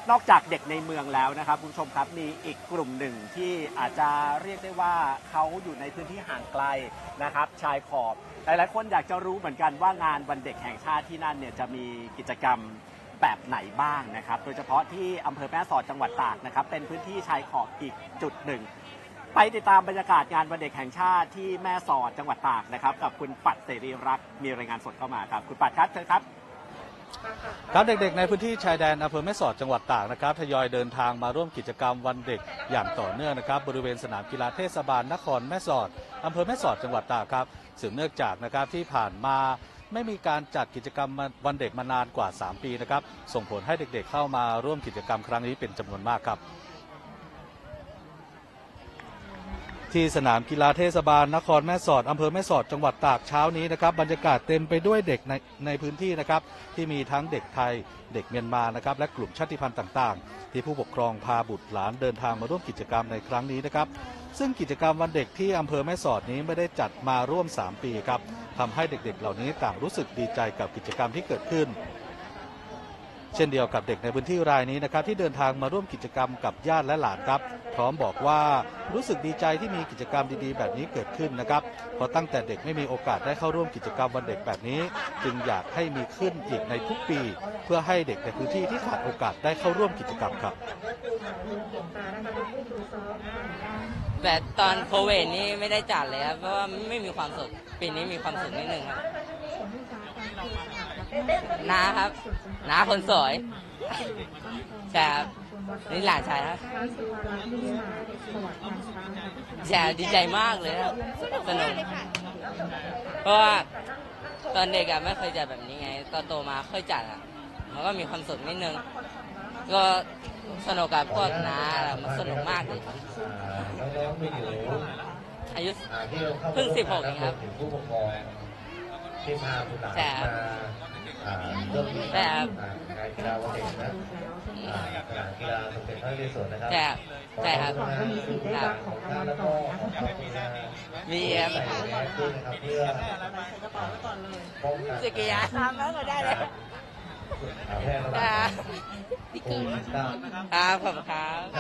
นอกจากเด็กในเมืองแล้วนะครับคุณผู้ชมครับมีอีกกลุ่มหนึ่งที่อาจจะเรียกได้ว่าเขาอยู่ในพื้นที่ห่างไกลนะครับชายขอบหลายๆคนอยากจะรู้เหมือนกันว่างานวันเด็กแห่งชาติที่นั่นเนี่ยจะมีกิจกรรมแบบไหนบ้างนะครับโดยเฉพาะที่อำเภอแม่สอดจังหวัดตากนะครับเป็นพื้นที่ชายขอบอีกจุดหนึ่งไปติดตามบรรยากาศงานวันเด็กแห่งชาติที่แม่สอดจังหวัดตากนะครับกับคุณปัดเสรีรักษ์มีรายงานสดเข้ามาครับคุณปัดครับเชิญครับครับเด็กๆในพื้นที่ชายแดนอำเภอแม่สอดจังหวัดตากนะครับทยอยเดินทางมาร่วมกิจกรรมวันเด็กอย่างต่อเนื่องนะครับบริเวณสนามกีฬาเทศบาลนครแม่สอดอำเภอแม่สอดจังหวัดตากครับสืบเนื่องจากนะครับที่ผ่านมาไม่มีการจัดกิจกรรมวันเด็กมานานกว่า3ปีนะครับส่งผลให้เด็กๆเข้ามาร่วมกิจกรรมครั้งนี้เป็นจำนวนมากครับที่สนามกีฬาเทศบาลนครแม่สอดอำเภอแม่สอดจังหวัดตากเช้านี้นะครับบรรยากาศเต็มไปด้วยเด็กในพื้นที่นะครับที่มีทั้งเด็กไทยเด็กเมียนมานะครับและกลุ่มชาติพันธุ์ต่างๆที่ผู้ปกครองพาบุตรหลานเดินทางมาร่วมกิจกรรมในครั้งนี้นะครับซึ่งกิจกรรมวันเด็กที่อำเภอแม่สอดนี้ไม่ได้จัดมาร่วม3ปีครับทำให้เด็กๆเหล่านี้ต่างรู้สึกดีใจกับกิจกรรมที่เกิดขึ้นเช่นเดียวกับเด็กในพื้นที่รายนี้นะครับที่เดินทางมาร่วมกิจกรรมกับญาติและหลานครับพร้อมบอกว่ารู้สึกดีใจที่มีกิจกรรมดีๆแบบนี้เกิดขึ้นนะครับเพราะตั้งแต่เด็กไม่มีโอกาสได้เข้าร่วมกิจกรรมวันเด็กแบบนี้จึงอยากให้มีขึ้นอีกในทุกปีเพื่อให้เด็กในพื้นที่ที่ขาดโอกาสได้เข้าร่วมกิจกรรมครับแต่ตอนโควิดนี่ไม่ได้จัดเลยครับเพราะว่าไม่มีความสุขปีนี้มีความสุขนิดนึงครับน้าครับน้าคนสวยใช่ครับนี่หลานชายครับใช่ดีใจมากเลยครับสนุกเพราะว่าตอนเด็กอะไม่เคยจัดแบบนี้ไงตอนโตมาค่อยจัดอะมันก็มีความสุขนิดนึงก็สนุกกับพวกน้ามันสนุกมากเลยอายุเพิ่ง16เองครับแต่แต่แต่ครับมีครับสกียาทำแล้วก็ได้เลยครับขอบคุณ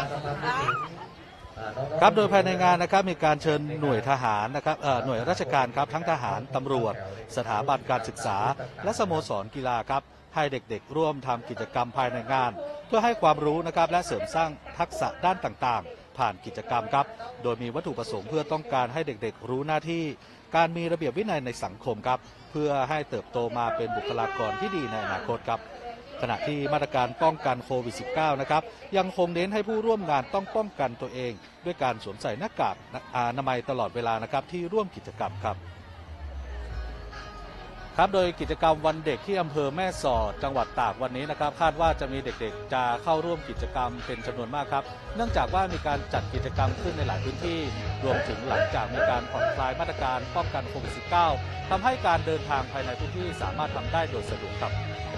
ครับโดยภายในงานนะครับมีการเชิญหน่วยทหารนะครับหน่วยราชการครับทั้งทหารตำรวจสถาบันการศึกษาและสโมสรกีฬาครับให้เด็กๆร่วมทำกิจกรรมภายในงานเพื่อให้ความรู้นะครับและเสริมสร้างทักษะด้านต่างๆผ่านกิจกรรมครับโดยมีวัตถุประสงค์เพื่อต้องการให้เด็กๆรู้หน้าที่การมีระเบียบวินัยในสังคมครับเพื่อให้เติบโตมาเป็นบุคลากรที่ดีในอนาคตครับขณะที่มาตรการป้องกันโควิด -19 นะครับยังคงเน้นให้ผู้ร่วมงานต้องป้องกันตัวเองด้วยการสวมใส่หน้ากากอนามัยตลอดเวลานะครับที่ร่วมกิจกรรมครับโดยกิจกรรมวันเด็กที่อำเภอแม่สอดจังหวัดตากวันนี้นะครับคาดว่าจะมีเด็กๆจะเข้าร่วมกิจกรรมเป็นจำนวนมากครับเนื่องจากว่ามีการจัดกิจกรรมขึ้นในหลายพื้นที่รวมถึงหลังจากมีการผ่อนคลายมาตรการป้องกันโควิด -19 ทำให้การเดินทางภายในพื้นที่สามารถทำได้โดยสะดวกครับ